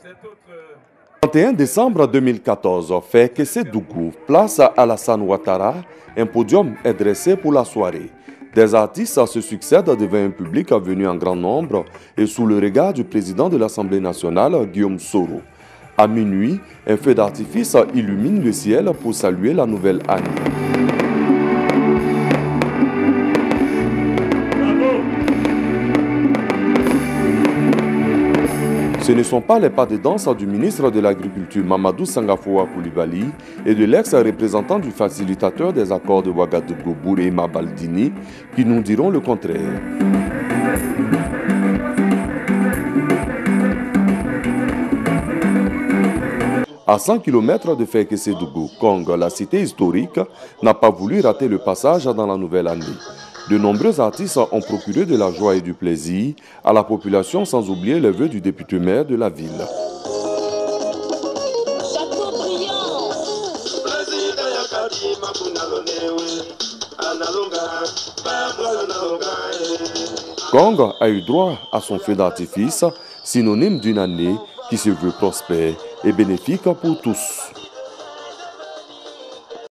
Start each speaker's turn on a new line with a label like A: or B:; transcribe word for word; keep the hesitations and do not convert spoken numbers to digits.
A: trente et un décembre deux mille quatorze, fait que c'est Dougou, place à Alassane Ouattara, un podium est dressé pour la soirée. Des artistes se succèdent devant un public venu en grand nombre et sous le regard du président de l'Assemblée nationale, Guillaume Soro. À minuit, un feu d'artifice illumine le ciel pour saluer la nouvelle année. Ce ne sont pas les pas de danse du ministre de l'Agriculture Mamadou Sangafoua Koulibaly et de l'ex-représentant du facilitateur des accords de Ouagadougou Bourema Baldini qui nous diront le contraire. À cent kilomètres de Fekese-Dougou, Kong, la cité historique, n'a pas voulu rater le passage dans la nouvelle année. De nombreux artistes ont procuré de la joie et du plaisir à la population sans oublier les vœux du député-maire de la ville. Kong a eu droit à son feu d'artifice, synonyme d'une année qui se veut prospère et bénéfique pour tous.